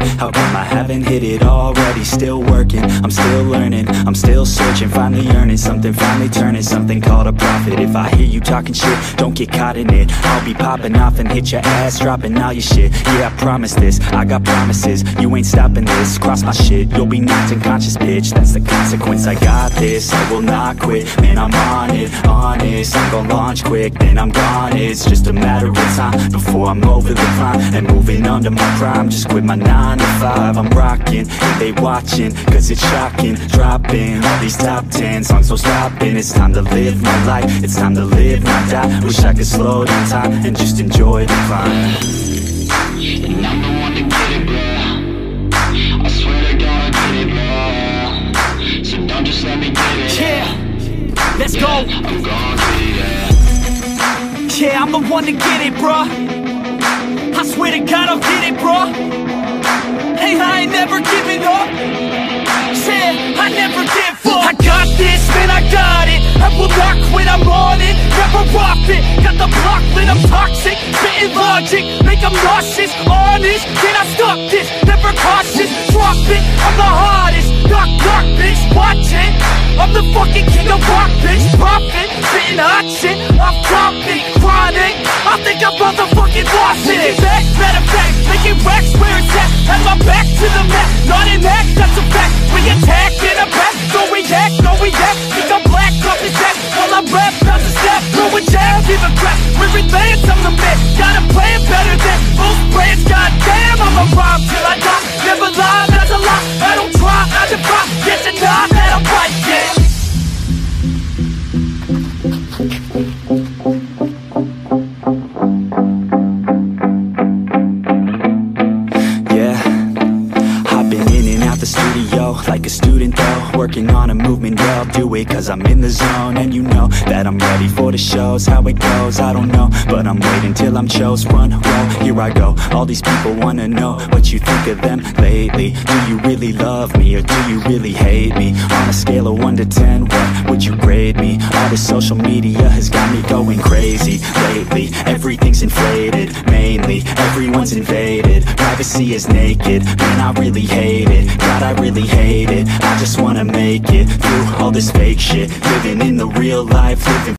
How come I haven't hit it already? Still working, I'm still learning, I'm still searching, finally earning something, finally turning something called a profit. If I hear you talking shit, don't get caught in it. I'll be popping off and hit your ass, dropping all your shit. Yeah, I promise this, I got promises, you ain't stopping this. Cross my shit, you'll be knocked unconscious, bitch. That's the consequence, I got this, I will not quit. Man, I'm on it, honest, I'm gon' launch quick, then I'm gone. It's just a matter of time before I'm over the climb and moving under my prime. Just quit my 9 to 5, I'm rocking, and they watching, cause it's shocking. Dropping all these top 10 songs, so stopping. It's time to live my life, it's time to live, not die. Wish I could slow down time and just enjoy the climb. And I'm the one to get it, bro. I swear to God I get it, bro. So don't just let me get it. Yeah, let's go. I'm gonna be there. Yeah, I'm the one to get it, bruh. I swear to God I'll get it, bruh. Hey, I ain't never giving up. Yeah, I never give up. I got this, man, I got it. I will not quit, I'm on it. Never rock it. Got the block lit, I'm toxic. Spitting logic, make them nauseous. Honest, can I stop this? Never cautious, drop it. I'm the hardest. Knock, knock, bitch, watch it. I'm the fucking king of rock, bitch. Poppin', spitting hot shit. I'm topic, chronic. I think I'm motherfucking lost it. Back, matter of fact, making racks where it's at. Had my back to the mat, not an act, that's a fact. We attack in a back, no react, no react. Think I'm black, up his ass. While I rap, bounce a step, throw a jab, give a crap. We're advanced, I'm the man. Got a plan better than most brands. Goddamn, I'm a rhyme till I die. Never lie, that's a lie. I don't try, I defy. Yes and nah, that I'm right, yeah. The studio, like a student though, working on a movement, yeah, I'll do it cause I'm in the zone. And you know that I'm ready for the shows. How it goes, I don't know, but I'm waiting till I'm chose. Front row, here I go. All these people wanna know what you think of them lately. Do you really love me, or do you really hate me? On a scale of 1 to 10, what would you grade me? All this social media has got me going crazy lately. Everything's inflated, mainly, everyone's invaded. Privacy is naked, man, I really hate it. God, I really hate it. I just wanna make it through all this fake shit. Living in the real life, living